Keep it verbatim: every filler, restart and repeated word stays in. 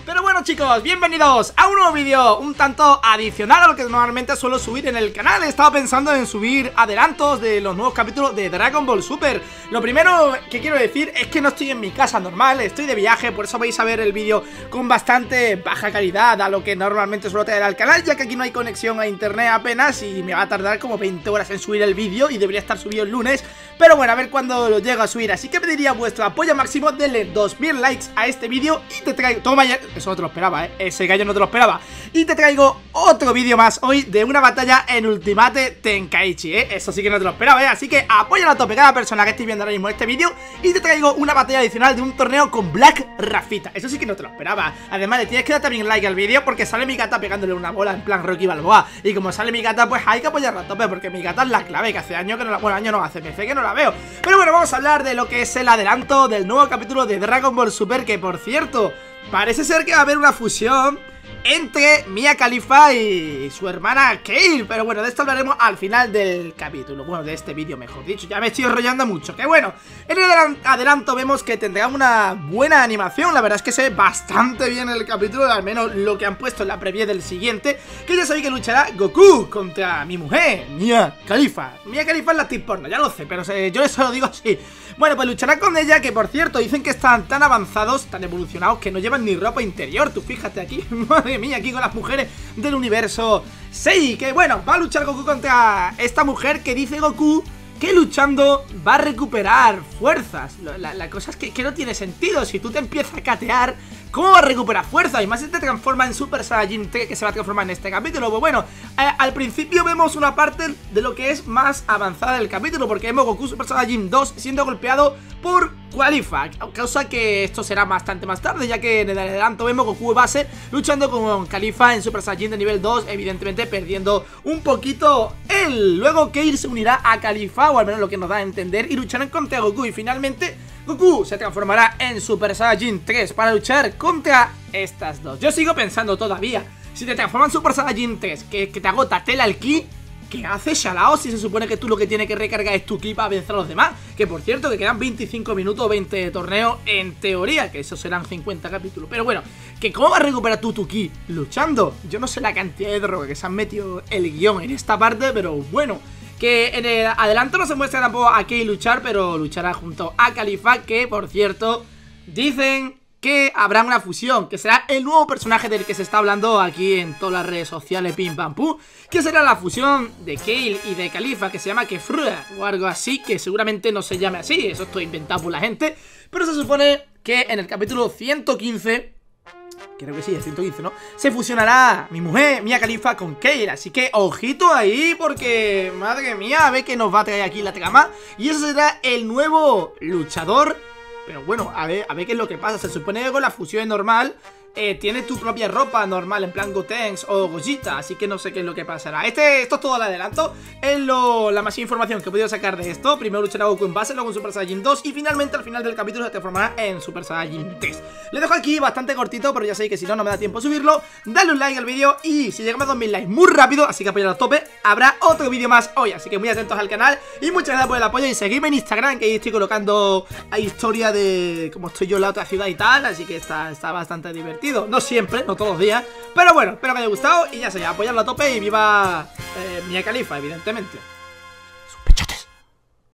Pero bueno chicos, bienvenidos a un nuevo vídeo un tanto adicional a lo que normalmente suelo subir en el canal. He estado pensando en subir adelantos de los nuevos capítulos de Dragon Ball Super. Lo primero que quiero decir es que no estoy en mi casa normal, estoy de viaje, por eso vais a ver el vídeo con bastante baja calidad a lo que normalmente suelo traer al canal, ya que aquí no hay conexión a internet apenas y me va a tardar como veinte horas en subir el vídeo y debería estar subido el lunes. Pero bueno, a ver cuándo lo llego a subir, así que pediría vuestro apoyo máximo, denle dos mil likes a este vídeo y te traigo... Toma ya... Eso no te lo esperaba, ¿eh? Ese gallo no te lo esperaba. Y te traigo otro vídeo más hoy de una batalla en Ultimate Tenkaichi, ¿eh? Eso sí que no te lo esperaba, ¿eh? Así que apoya a tope cada persona que estéis viendo ahora mismo este vídeo. Y te traigo una batalla adicional de un torneo con Black Rafita. Eso sí que no te lo esperaba. Además le tienes que dar también like al vídeo porque sale mi gata pegándole una bola en plan Rocky Balboa. Y como sale mi gata, pues hay que apoyarla a tope porque mi gata es la clave, que hace años que no la... Bueno, año no, hace meses que no la veo. Pero bueno, vamos a hablar de lo que es el adelanto del nuevo capítulo de Dragon Ball Super, que por cierto... parece ser que va a haber una fusión entre Mia Khalifa y su hermana Kale. Pero bueno, de esto hablaremos al final del capítulo. Bueno, de este vídeo mejor dicho. Ya me estoy enrollando mucho. Que bueno, en el adelanto vemos que tendrá una buena animación. La verdad es que se ve bastante bien el capítulo, al menos lo que han puesto en la previa del siguiente. Que ya sabéis que luchará Goku contra mi mujer, Mia Khalifa. Mia Khalifa es la actriz porno, ya lo sé, pero se, yo eso lo digo así. Bueno, pues luchará con ella, que por cierto dicen que están tan avanzados, tan evolucionados, que no llevan ni ropa interior. Tú fíjate aquí, madre mía, aquí con las mujeres del universo seis. Que bueno, va a luchar Goku contra esta mujer que dice Goku que luchando va a recuperar fuerzas. La, la cosa es que, que no tiene sentido. Si tú te empiezas a catear, ¿cómo va a recuperar fuerza? Y más si te transforma en Super Saiyajin tres, que se va a transformar en este capítulo. Pues bueno, eh, al principio vemos una parte de lo que es más avanzada del capítulo, porque vemos Goku Super Saiyajin dos siendo golpeado por Khalifa, causa que esto será bastante más tarde, ya que en el adelanto vemos Goku base luchando con Khalifa en Super Saiyajin de nivel dos, evidentemente perdiendo un poquito él. Luego Kale se unirá a Khalifa, o al menos lo que nos da a entender, y lucharán contra Goku. Y finalmente Goku se transformará en Super Saiyajin tres para luchar contra estas dos. Yo sigo pensando todavía, si te transforman en Super Saiyajin tres, que, que te agota tela el ki, ¿qué hace Shalao si se supone que tú lo que tienes que recargar es tu ki para vencer a los demás? Que por cierto, que quedan veinticinco minutos, veinte de torneo en teoría, que eso serán cincuenta capítulos. Pero bueno, que ¿cómo vas a recuperar tú tu ki? Luchando. Yo no sé la cantidad de droga que se han metido el guión en esta parte, pero bueno. Que en el adelanto no se muestra tampoco a Kale luchar, pero luchará junto a Khalifa, que por cierto dicen que habrá una fusión, que será el nuevo personaje del que se está hablando aquí en todas las redes sociales, pim pam pum, que será la fusión de Kale y de Khalifa, que se llama Kefrua o algo así, que seguramente no se llame así, eso estoy inventado por la gente, pero se supone que en el capítulo ciento quince... creo que sí, es ciento quince, ¿no? Se fusionará mi mujer, Mia Khalifa, con Kale. Así que ojito ahí, porque madre mía, a ver qué nos va a traer aquí la trama. Y eso será el nuevo luchador. Pero bueno, a ver, a ver qué es lo que pasa. Se supone que con la fusión normal eh, tienes tu propia ropa normal, en plan Gotenks o Gogeta. Así que no sé qué es lo que pasará. Este, esto es todo el adelanto. Es lo, la más información que he podido sacar de esto. Primero luchará Goku en base, luego en Super Saiyajin dos. Y finalmente al final del capítulo se transformará en Super Saiyajin tres. Le dejo aquí bastante cortito, pero ya sabéis que si no, no me da tiempo subirlo. Dale un like al vídeo y si llegamos a dos mil likes muy rápido, así que apoyad a tope, habrá otro vídeo más hoy. Así que muy atentos al canal y muchas gracias por el apoyo. Y seguidme en Instagram, que ahí estoy colocando a historia de cómo estoy yo en la otra ciudad y tal. Así que está, está bastante divertido. No siempre, no todos los días, pero bueno, espero que os haya gustado y ya sé, apoyadlo a tope y viva eh, Mia Khalifa, evidentemente.